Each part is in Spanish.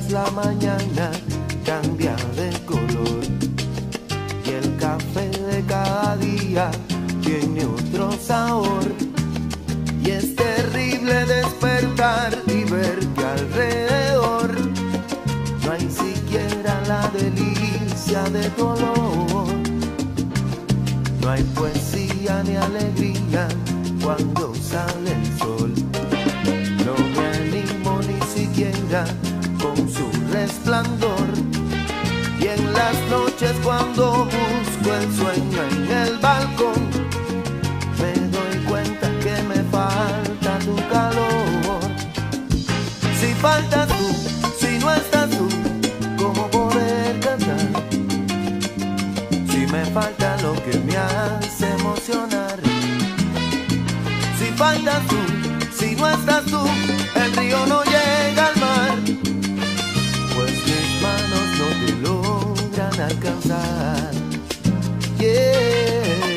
la mañana cambia de color y el café de cada día tiene otro sabor. Y es terrible despertar y ver que alrededor no hay siquiera la delicia de tu olor. No hay poesía ni alegría cuando sale el sol. No me animo ni siquiera con su resplandor. Y en las noches cuando busco el sueño en el balcón, me doy cuenta que me falta tu calor. Si faltas tú, si no estás tú, ¿cómo poder cantar? Si me falta lo que me hace emocionar. Si faltas tú, si no estás tú, el río no llega al mar, pues mis manos no te logran alcanzar. Yeah.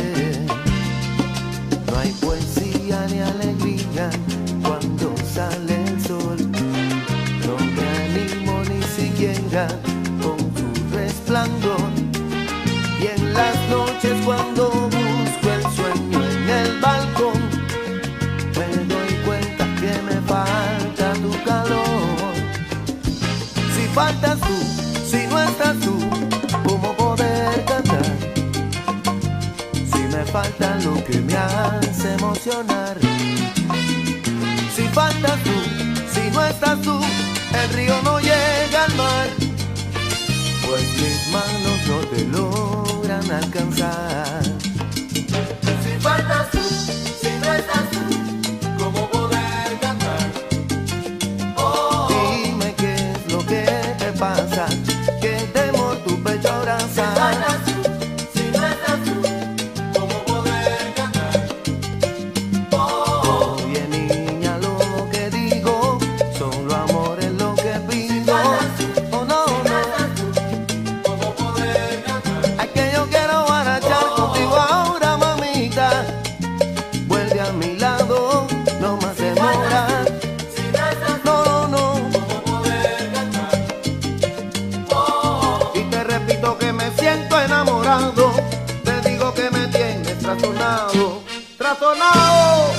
No hay poesía ni alegría cuando sale el sol. No me animo ni siquiera con tu resplandor. Y en las noches cuando busco el sueño en el balcón, me doy cuenta que me falta tu calor. Si faltas tú, si no estás tú, ¿cómo poder cantar? Si me falta lo que me hace emocionar. Si faltas tú, si no estás tú, el río no llega al mar, pues mis manos no te logran alcanzar. Si faltas tú, si no estás tú, ¿cómo poder cantar? Oh, Dime qué es lo que te pasa, que temor tu pecho si abrazar. faltas tú, si no estás tú, ¿cómo poder cantar? Oh, Oye niña, lo que digo, solo amor es lo que si pido. faltas tú, Oh no, si no no, estás tú, ¿cómo poder cantar? es que yo quiero barachar contigo ahora, mamita. Vuelve a mi lado, no más demora. Si no estás tú, No, no, no, ¿cómo poder cantar? Oh, y te repito que me siento enamorado. Te digo que me tienes trastornado, trastornado.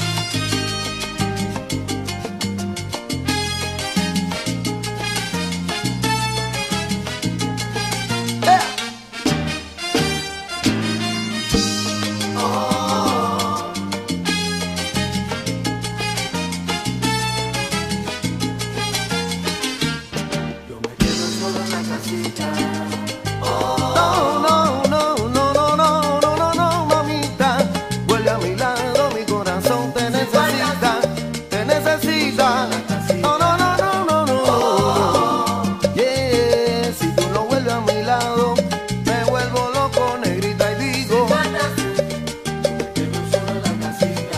yo me quedo solo en la casita. No, no, no, no, no, no, no, no, no, mamita. Vuelve a mi lado, mi corazón te necesita, te necesita. No, no, no, no, no, no. Yeah, si tú no vuelves a mi lado, me vuelvo loco, negrita, y digo. Faltas tú, me quedo solo en la casita.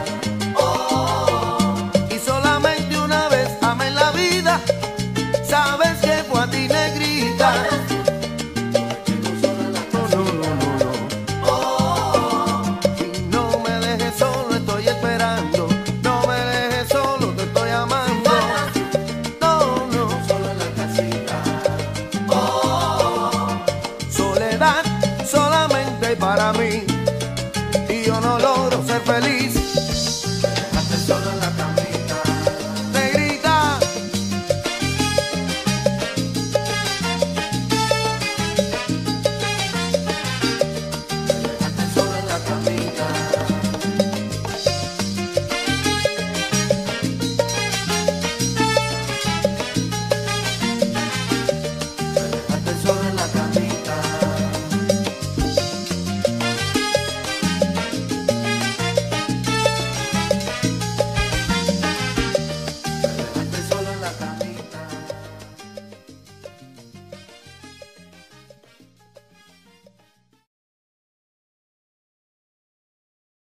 Oh, Y solamente una vez amé en la vida, sabes que fue a ti, negrita. me quedo solo en la No, no, no, no, no. Oh, Y no me dejes solo, estoy esperando. No me dejes solo, te estoy amando. No, no. solo en la casita. Oh, Soledad solamente para mí. Y yo no logro ser feliz